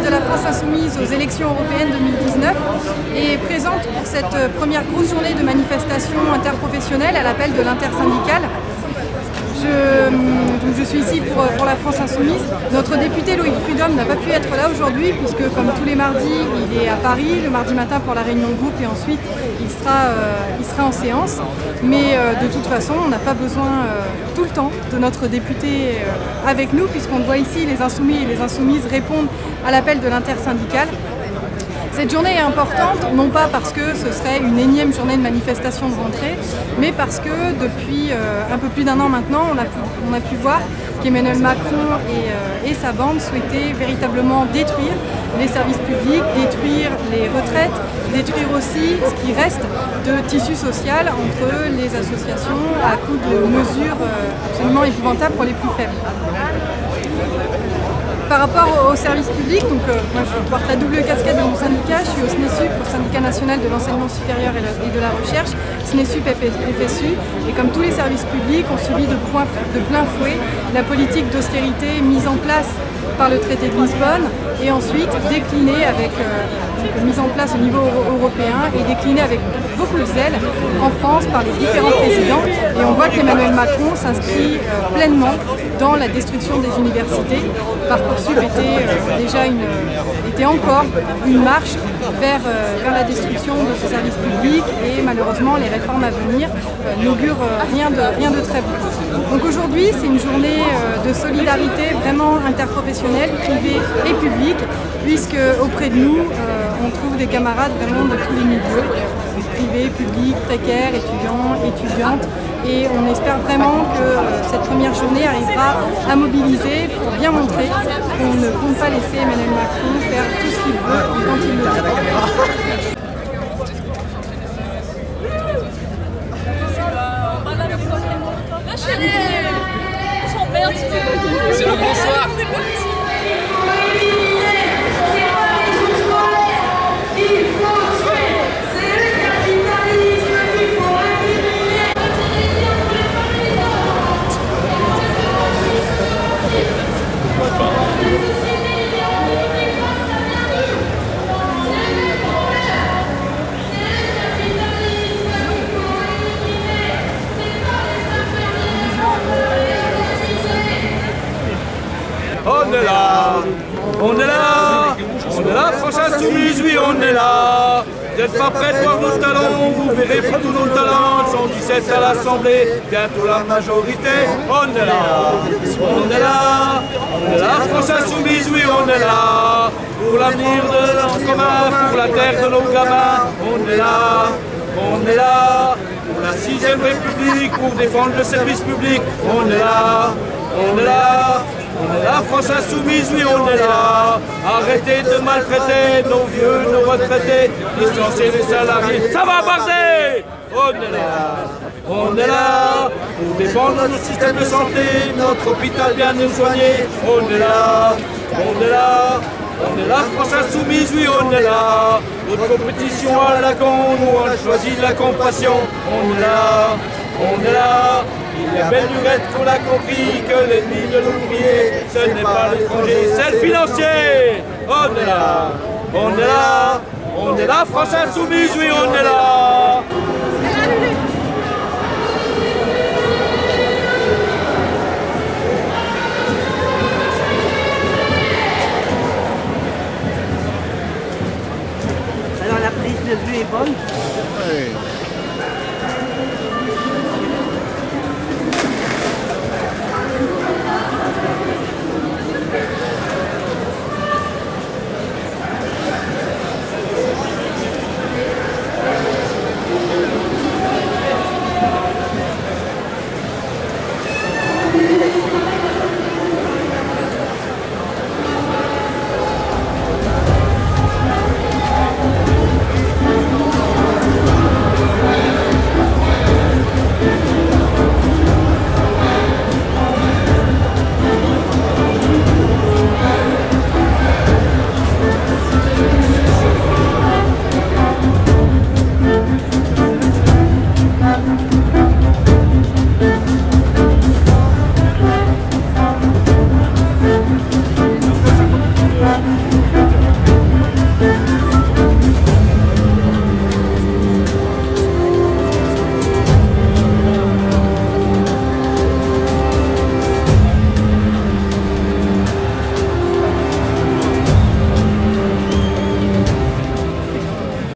de la France Insoumise aux élections européennes 2019 et présente pour cette première grosse journée de manifestation interprofessionnelle à l'appel de l'intersyndicale. Je suis ici pour la France Insoumise. Notre député Loïc Prud'homme n'a pas pu être là aujourd'hui puisque, comme tous les mardis, il est à Paris le mardi matin pour la réunion de groupe et ensuite il sera en séance. Mais de toute façon, on n'a pas besoin tout le temps de notre député avec nous puisqu'on le voit ici, les insoumis et les insoumises répondent à l'appel de l'intersyndicale. Cette journée est importante, non pas parce que ce serait une énième journée de manifestation de rentrée, mais parce que depuis un peu plus d'un an maintenant, on a pu voir qu'Emmanuel Macron et sa bande souhaitaient véritablement détruire les services publics, détruire les retraites, détruire aussi ce qui reste de tissu social entre les associations à coup de mesures absolument épouvantables pour les plus faibles. Par rapport au service public, moi je porte la double casquette de mon syndicat, je suis au SNESUP, au Syndicat National de l'Enseignement Supérieur et de la Recherche, SNESUP FSU, et comme tous les services publics, ont subi de plein fouet la politique d'austérité mise en place par le traité de Lisbonne et ensuite déclinée avec mise en place au niveau européen et déclinée avec beaucoup de zèle en France par les différents présidents. Et on voit qu'Emmanuel Macron s'inscrit pleinement dans la destruction des universités. Parcoursup était encore une marche vers la destruction de ce service public et malheureusement les réformes à venir n'augurent rien de très bon. Donc aujourd'hui c'est une journée de solidarité vraiment interprofessionnelle, privée et publique, puisque auprès de nous on trouve des camarades vraiment de tous les milieux, privés, publics, précaires, étudiants, étudiantes. Et on espère vraiment que cette première journée arrivera à mobiliser pour bien montrer qu'on ne compte pas laisser Emmanuel Macron faire tout ce qu'il veut quand il le veut. C'est le bonsoir. On est là, on est là, on est là, France Insoumise, oui on est là. Vous n'êtes pas prêts de voir nos talents, vous verrez pour tous nos talents. Ils sont 17 à l'Assemblée, bientôt la majorité. On est là, on est là, on est là, France Insoumise, oui on est là. Pour l'avenir de notre commun, pour la terre de nos gamins. On est là, on est là. Pour la 6ème République, pour défendre le service public. On est là, on est là. On est là, France Insoumise, oui, on est là. Arrêtez de maltraiter nos vieux, nos retraités, licencier les salariés. Ça va, bardé! On est là pour défendre notre système de santé, notre hôpital bien nous soigner. On est là, on est là. On est là, France Insoumise, oui, on est là. Notre compétition à la con, nous on a choisi la compassion. On est là, on est là. Il est belle lurette qu'on a compris que l'ennemi de l'ouvrier, ce n'est pas l'étranger, c'est le financier. On est là, on est là, on est là, France Insoumise, oui, on est là.